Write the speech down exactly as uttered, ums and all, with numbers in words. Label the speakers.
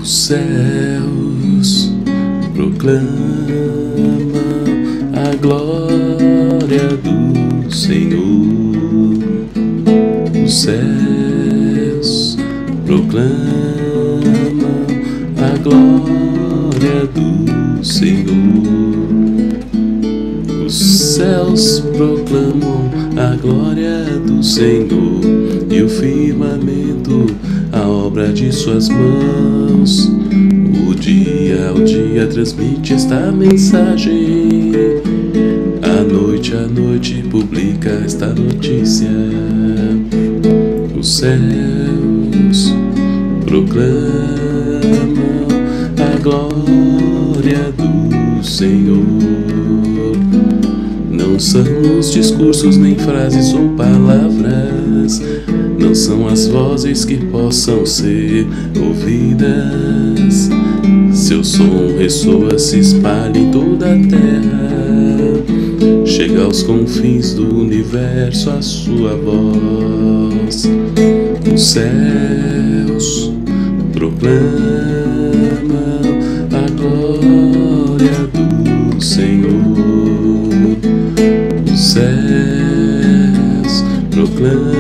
Speaker 1: Os céus proclamam a glória do Senhor. Os céus proclamam a glória do Senhor. Os céus proclamam a glória do Senhor, e o firmamento a obra de suas mãos. O dia ao dia transmite esta mensagem, a noite a noite publica esta notícia. Os céus proclamam a glória do Senhor. Não são os discursos, nem frases ou palavras, não são as vozes que possam ser ouvidas. Seu som ressoa, se espalha em toda a terra, chega aos confins do universo a sua voz. Os céus proclamam a glória do Senhor. Os céus proclamam